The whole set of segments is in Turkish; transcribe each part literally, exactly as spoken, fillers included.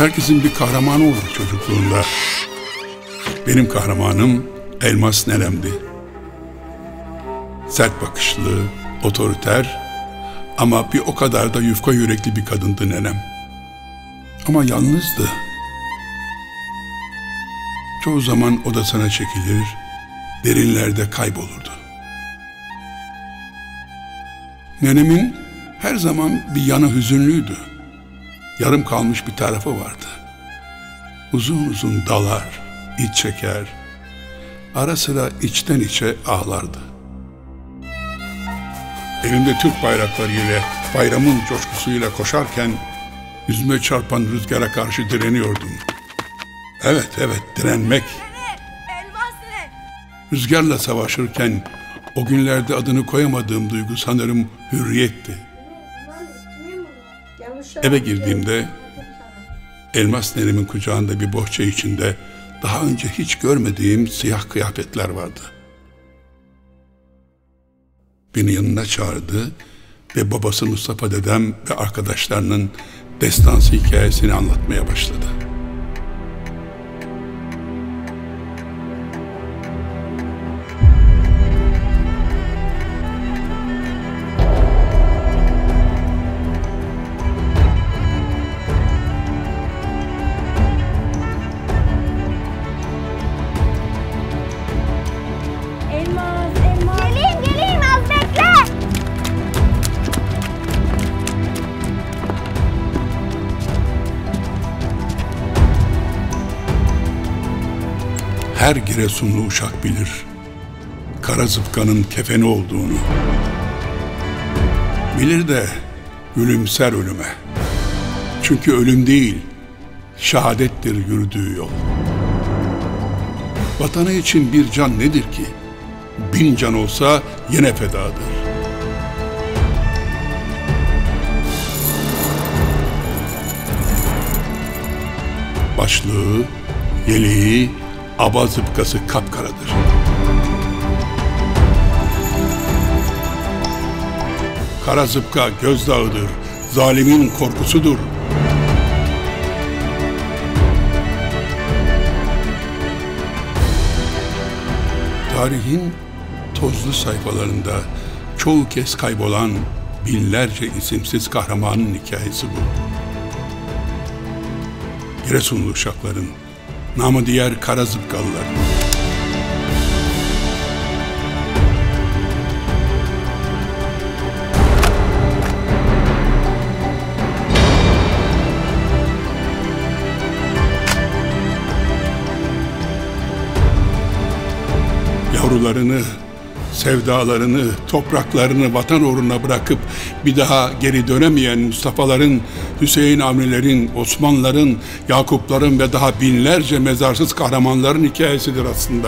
Herkesin bir kahramanı olur çocukluğunda. Benim kahramanım Elmas nenemdi. Sert bakışlı, otoriter ama bir o kadar da yufka yürekli bir kadındı nenem. Ama yalnızdı. Çoğu zaman odasına çekilir, derinlerde kaybolurdu. Nenemin her zaman bir yanı hüzünlüydü. Yarım kalmış bir tarafı vardı. Uzun uzun dalar, iç çeker, ara sıra içten içe ağlardı. Elimde Türk bayrakları ile bayramın coşkusuyla koşarken yüzüme çarpan rüzgara karşı direniyordum. Evet, evet, direnmek. Rüzgarla savaşırken o günlerde adını koyamadığım duygu sanırım hürriyetti. Eve girdiğimde Elmas nenemin kucağında bir bohça içinde daha önce hiç görmediğim siyah kıyafetler vardı. Beni yanına çağırdı ve babası Mustafa dedem ve arkadaşlarının destansı hikayesini anlatmaya başladı. Her Giresunlu uşak bilir kara zıpkanın kefeni olduğunu. Bilir de gülümser ölüme. Çünkü ölüm değil, şehadettir yürüdüğü yol. Vatanı için bir can nedir ki? Bin can olsa yine fedadır. Başlığı, yeleği, aba zıpkası kapkaradır. Kara zıpka gözdağıdır, zalimin korkusudur. Tarihin tozlu sayfalarında çoğu kez kaybolan binlerce isimsiz kahramanın hikayesi bu. Giresunlu uşakların, namı diğer kara zıpkalılar. Yavrularını, sevdalarını, topraklarını vatan uğruna bırakıp bir daha geri dönemeyen Mustafa'ların, Hüseyin Avnilerin, Osmanlıların, Yakupların ve daha binlerce mezarsız kahramanların hikayesidir aslında.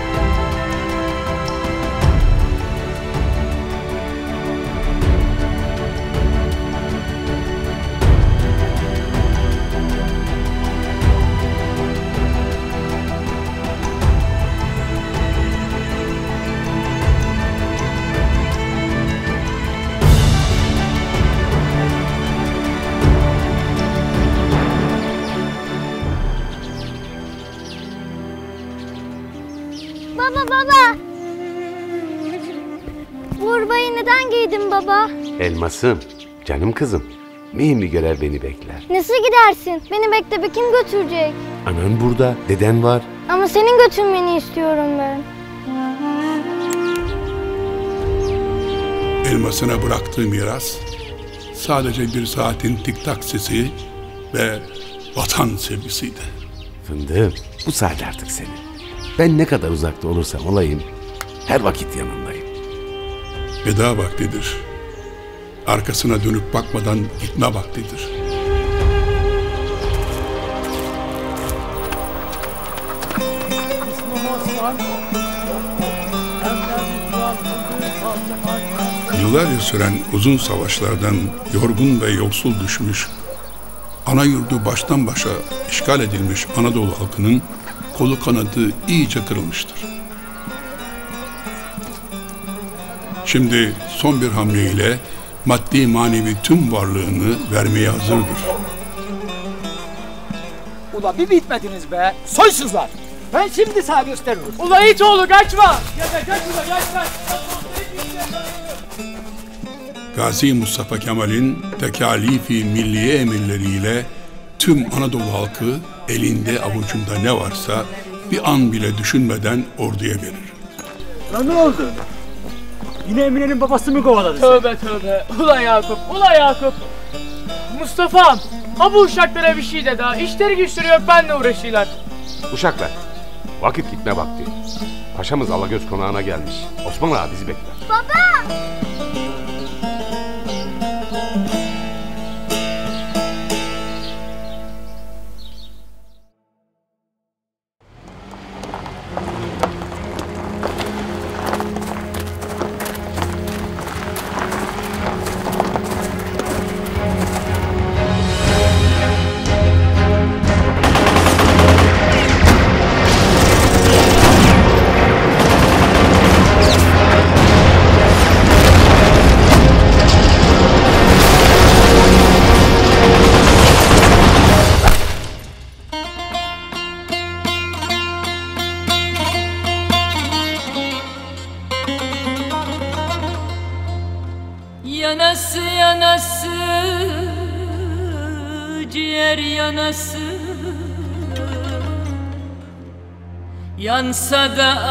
Baba baba. Bu hurbayı neden giydin baba? Elmasım, canım kızım. Mühim bir görev beni bekler. Nasıl gidersin? Beni bekleyip kim götürecek? Anan burada, deden var. Ama senin götürmeni istiyorum ben. Elmasına bıraktığı miras sadece bir saatin tik tak sesi ve vatan sevgisiydi. Fındığım, bu saat artık senin. Ben ne kadar uzakta olursam olayım, her vakit yanındayım. Veda vaktidir. Arkasına dönüp bakmadan gitme vaktidir. Yıllarca süren uzun savaşlardan yorgun ve yoksul düşmüş, ana yurdu baştan başa işgal edilmiş Anadolu halkının kolu kanadı iyice kırılmıştır. Şimdi son bir hamleyle maddi manevi tüm varlığını vermeye hazırdır. Ulan bir bitmediniz be. Soysuzlar. Ben şimdi sana gösteririm. Ula it oğlu kaçma. Ya da kaç ula kaç kaç. Gazi Mustafa Kemal'in tekalifi milliye emirleriyle tüm Anadolu halkı elinde avucunda ne varsa bir an bile düşünmeden orduya verir. Lan ne oldu? Yine Emine'nin babası mı kovaladı? Tövbe tövbe. Ula Yakup, ula Yakup. Mustafa'm, ha bu uşaklara bir şey de daha. İşleri güçleri yok, benle uğraşıyorlar. Uşaklar, vakit gitme vakti. Paşamız Alagöz konağına gelmiş. Osman Ağa bizi bekler. Baba! Yanası yanası, ciğer yanası, yansa da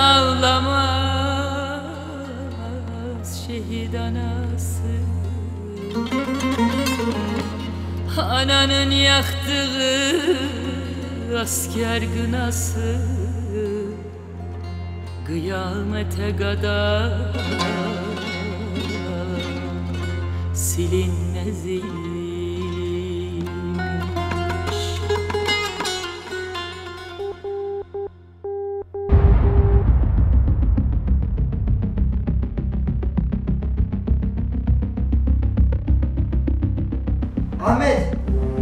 ağlamaz şehit anası. Ananın yaktığı asker gınası kıyamete kadar silinmezmiş. Ahmet!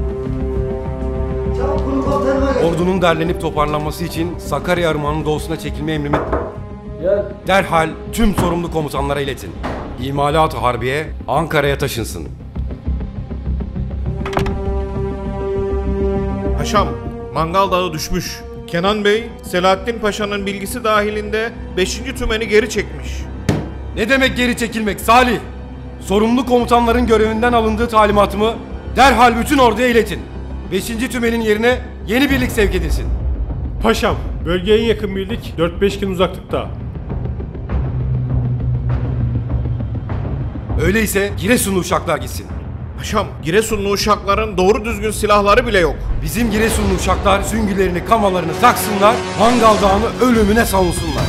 Çabuk kuru komutanıma gel. Ordunun derlenip toparlanması için Sakarya Irmağı'nın doğusuna çekilme emrimi derhal tüm sorumlu komutanlara iletin. İmalat-ı Harbiye Ankara'ya taşınsın. Paşam, Mangal Dağı düşmüş. Kenan Bey, Selahattin Paşa'nın bilgisi dahilinde beşinci tümeni geri çekmiş. Ne demek geri çekilmek Salih? Sorumlu komutanların görevinden alındığı talimatımı derhal bütün orduya iletin. beşinci tümenin yerine yeni birlik sevk edilsin. Paşam, bölgeye en yakın birlik dört beş gün uzaklıkta. Öyleyse Giresunlu uşaklar gitsin. Paşam, Giresunlu uşakların doğru düzgün silahları bile yok. Bizim Giresunlu uşaklar süngülerini, kamalarını taksınlar, Mangal Dağı'nı ölümüne savunsunlar.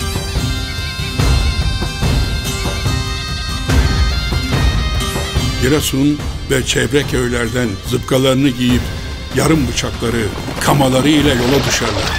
Giresun ve çevre köylerden zıpkalarını giyip yarım bıçakları, kamaları ile yola düşerler.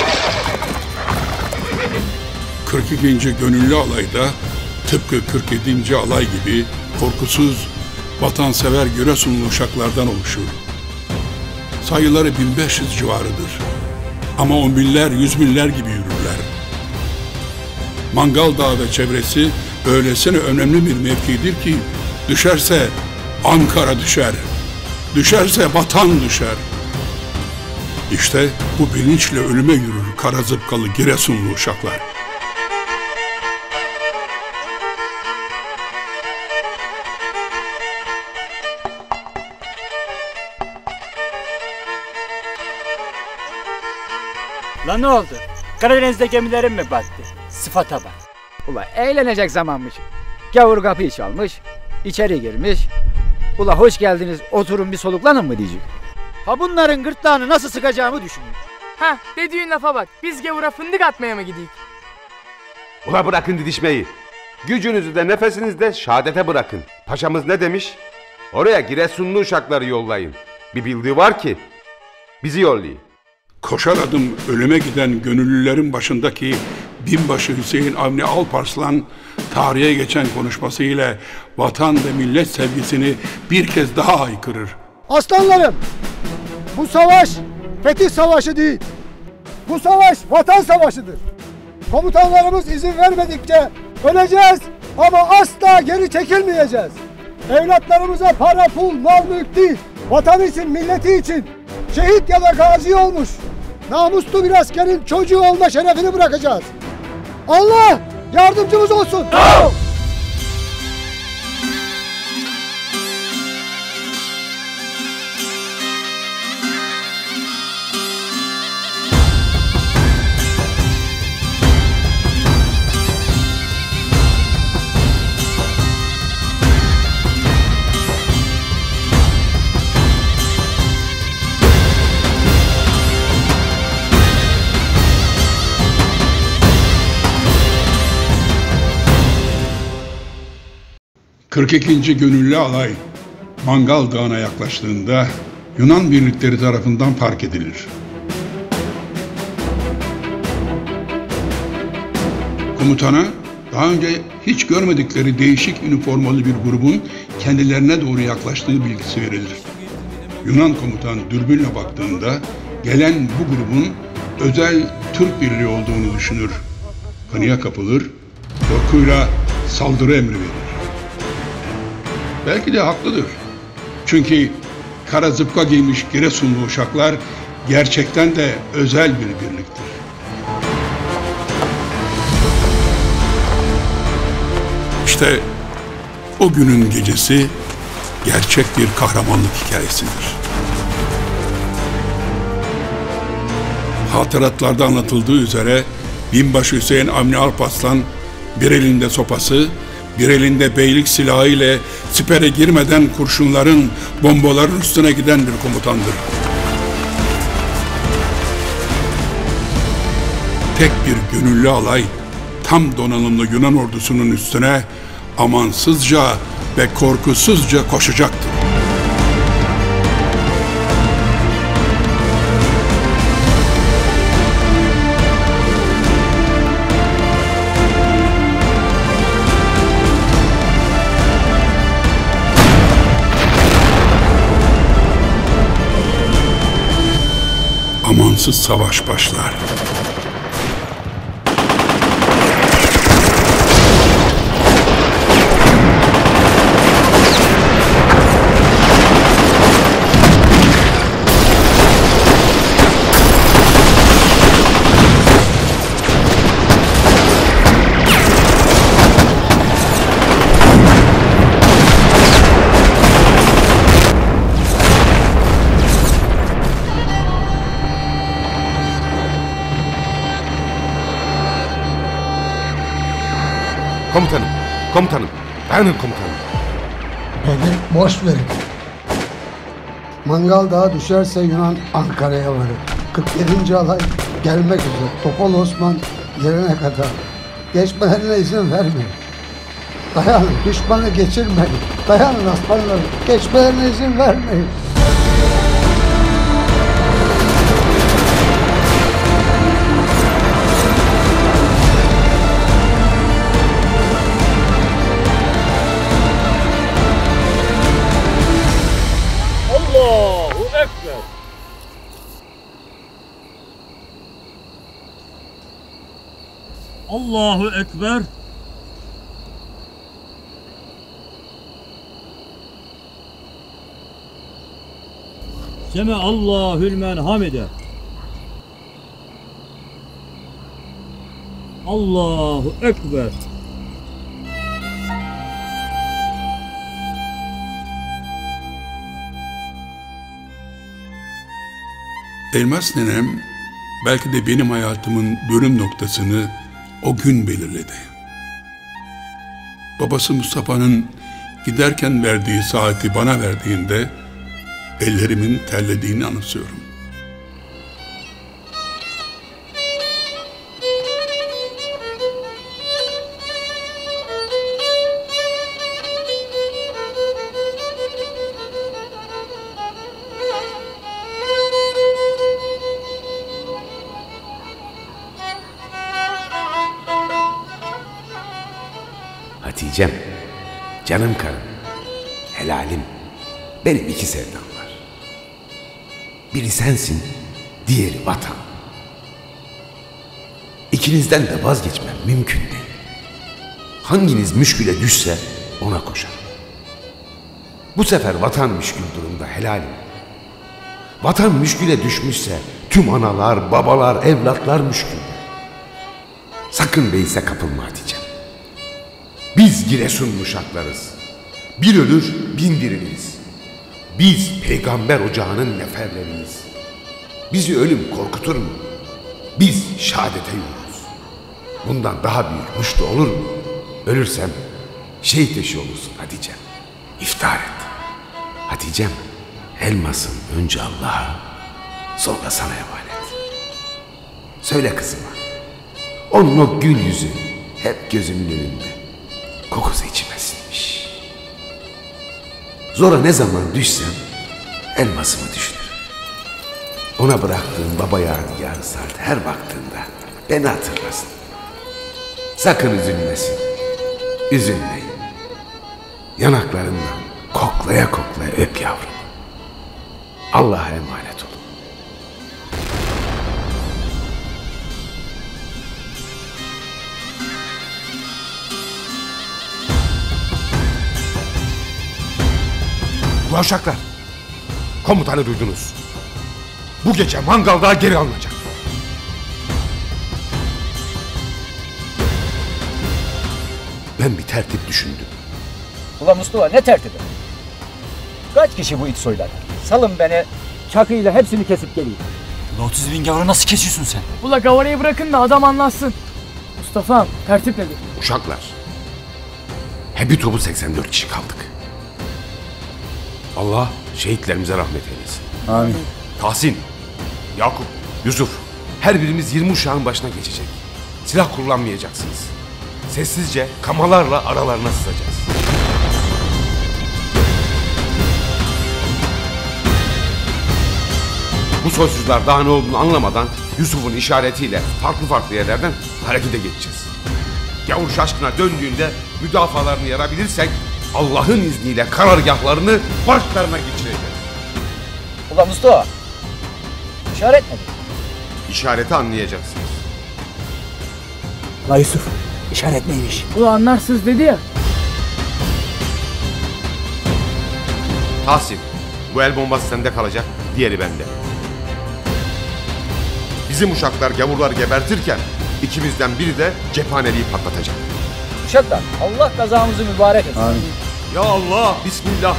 kırk ikinci Gönüllü Alay'da tıpkı kırk yedinci alay gibi korkusuz, vatansever Giresunlu uşaklardan oluşur. Sayıları bin beş yüz civarıdır. Ama on binler, yüz binler gibi yürürler. Mangal Dağı ve çevresi öylesine önemli bir mevkidir ki düşerse Ankara düşer, düşerse vatan düşer. İşte bu bilinçle ölüme yürür kara zıpkalı Giresunlu uşaklar. Lan ne oldu? Karadeniz'de gemilerin mi battı? Sıfata bak. Ula eğlenecek zamanmış. Gavur kapıyı çalmış, içeri girmiş. Ula hoş geldiniz, oturun bir soluklanın mı diyecek. Ha bunların gırtlağını nasıl sıkacağımı düşünüyor. Ha dediğin lafa bak. Biz gavura fındık atmaya mı gidik? Ula bırakın didişmeyi. Gücünüzü de nefesinizi de şehadete bırakın. Paşamız ne demiş? Oraya Giresunlu uşakları yollayın. Bir bildiği var ki bizi yollayın. Koşar adım ölüme giden gönüllülerin başındaki binbaşı Hüseyin Avni Alparslan tarihe geçen konuşmasıyla vatan ve millet sevgisini bir kez daha haykırır. Aslanlarım, bu savaş fetih savaşı değil. Bu savaş vatan savaşıdır. Komutanlarımız izin vermedikçe öleceğiz ama asla geri çekilmeyeceğiz. Evlatlarımıza para, pul, mal, mülk değil, vatan için, milleti için şehit ya da gazi olmuş namuslu bir askerin çocuğu olma şerefini bırakacağız. Allah yardımcımız olsun. Sağ ol. kırk ikinci Gönüllü Alay Mangal Dağı'na yaklaştığında Yunan birlikleri tarafından fark edilir. Komutana daha önce hiç görmedikleri değişik üniformalı bir grubun kendilerine doğru yaklaştığı bilgisi verilir. Yunan komutan dürbünle baktığında gelen bu grubun özel Türk birliği olduğunu düşünür. Paniğe kapılır, korkuyla saldırı emri verir. Belki de haklıdır. Çünkü kara zıpka giymiş Giresunlu uşaklar gerçekten de özel bir birliktir. İşte o günün gecesi gerçek bir kahramanlık hikayesidir. Hatıratlarda anlatıldığı üzere Binbaşı Hüseyin Avni Alparslan bir elinde sopası, bir elinde beylik silahı ile sipere girmeden kurşunların, bombaların üstüne giden bir komutandır. Tek bir gönüllü alay tam donanımlı Yunan ordusunun üstüne amansızca ve korkusuzca koşacaktır. Amansız savaş başlar. Komutanım, komutanım, dayanın komutanım. Beni boş verin. Mangal Dağı düşerse Yunan Ankara'ya varır. kırk yedinci alay gelmek üzere. Topal Osman gelene kadar geçmelerine izin vermeyin. Dayanın, düşmanı geçirmeyin. Dayanın aslanlarım, geçmelerine izin vermeyin. Allahu Ekber. Allahu Ekber. Seme Allahül men hamide. Allahu Ekber. Elmas nenem belki de benim hayatımın dönüm noktasını o gün belirledi. Babası Mustafa'nın giderken verdiği saati bana verdiğinde ellerimin terlediğini anımsıyorum. Hatice'm, canım karım, helalim, benim iki sevdam var. Biri sensin, diğeri vatan. İkinizden de vazgeçmem mümkün değil. Hanginiz müşküle düşse ona koşar. Bu sefer vatan müşkül durumda helalim. Vatan müşküle düşmüşse tüm analar, babalar, evlatlar müşkül. Sakın beise kapılma Hatice'm. Biz Giresun uşaklarız. Bir ölür bin diriliriz. Biz peygamber ocağının neferleriyiz. Bizi ölüm korkutur mu? Biz şehadete yürürüz. Bundan daha büyük muştu olur mu? Ölürsem şehit eşi olursun Hatice'm. İftar et. Hatice'm, elmasın önce Allah'a, sonra sana emanet. Söyle kızıma, onun o gül yüzü hep gözümün önünde. Kokusu içime sinmiş. Zora ne zaman düşsem elmasımı düşünürüm. Ona bıraktığım baba yadigarı saat her baktığında beni hatırlasın. Sakın üzülmesin. Üzülmeyin. Yanaklarından koklaya koklaya öp yavrum. Allah'a emanet olun. Uşaklar, komutanı duydunuz. Bu gece mangalda geri alınacak. Ben bir tertip düşündüm. Ulan Mustafa ne tertibi? Kaç kişi bu it soylar? Salın beni, çakıyla hepsini kesip geleyim. Ulan otuz bin gavuru nasıl kesiyorsun sen? Ula gavarayı bırakın da adam anlatsın. Mustafa'm tertip nedir? Uşaklar, hep bir topu seksen dört kişi kaldık. Allah şehitlerimize rahmet eylesin. Amin. Tahsin, Yakup, Yusuf, her birimiz yirmi uşağın başına geçecek. Silah kullanmayacaksınız. Sessizce kamalarla aralarına sızacağız. Bu soysuzlar daha ne olduğunu anlamadan Yusuf'un işaretiyle farklı farklı yerlerden harekete geçeceğiz. Gavur şaşkına döndüğünde müdafalarını yarabilirsek Allah'ın izniyle karargahlarını başlarına geçireceğiz. Ulan Mustafa, işaret nedir? İşareti anlayacaksınız. La Yusuf, işaret neymiş? Ula anlarsınız dedi ya. Tahsin, bu el bombası sende kalacak, diğeri bende. Bizim uşaklar gavurları gebertirken ikimizden biri de cephaneliği patlatacak. Uşaklar, Allah kazamızı mübarek etsin. Amin. Ya Allah, Bismillah.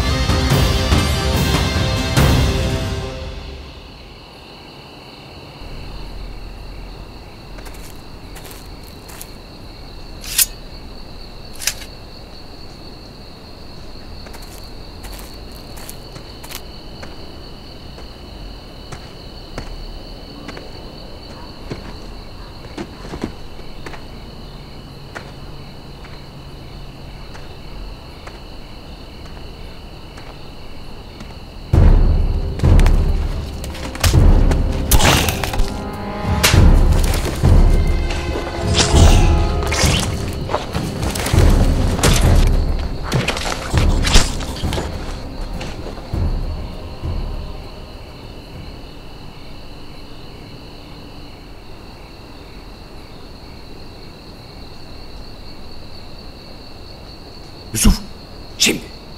Yusuf, şimdi.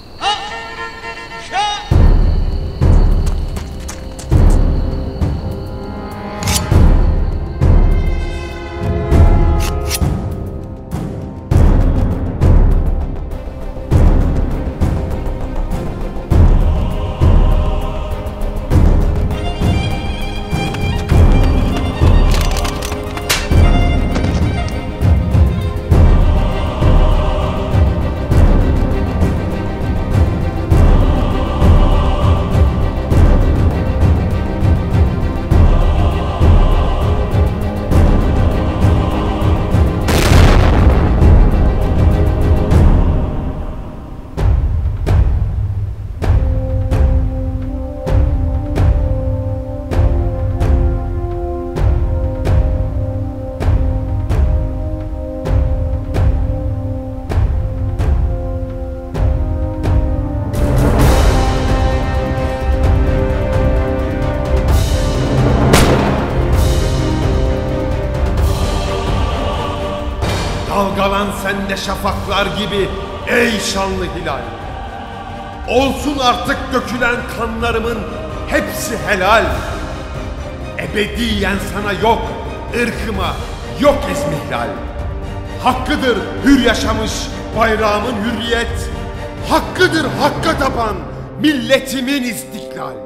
Dalgalan sen de şafaklar gibi ey şanlı hilal. Olsun artık dökülen kanlarımın hepsi helal. Ebediyen sana yok, ırkıma yok ezmihlal. Hakkıdır hür yaşamış bayrağımın hürriyet. Hakkıdır hakka tapan milletimin istiklal.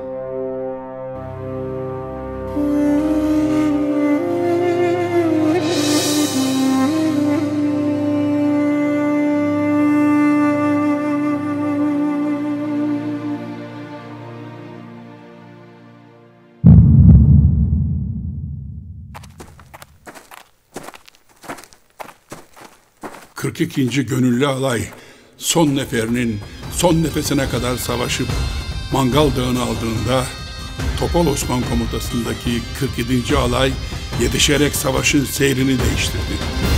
kırk ikinci Gönüllü Alay son neferinin son nefesine kadar savaşıp Mangal Dağı'nı aldığında Topal Osman komutasındaki kırk yedinci Alay yetişerek savaşın seyrini değiştirdi.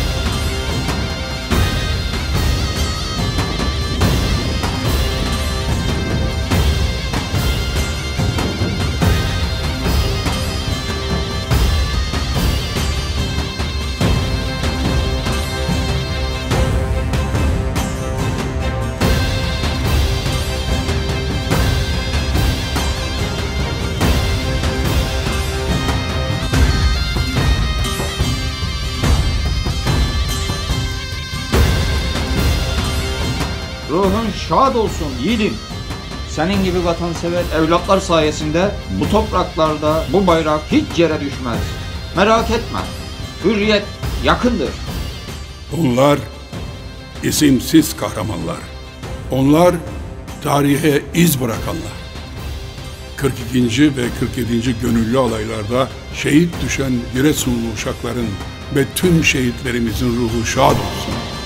Ruhun şad olsun yiğidim. Senin gibi vatansever evlatlar sayesinde bu topraklarda bu bayrak hiç yere düşmez. Merak etme, hürriyet yakındır. Onlar isimsiz kahramanlar. Onlar tarihe iz bırakanlar. kırk ikinci ve kırk yedinci Gönüllü Alaylarda şehit düşen Giresunlu uşakların ve tüm şehitlerimizin ruhu şad olsun.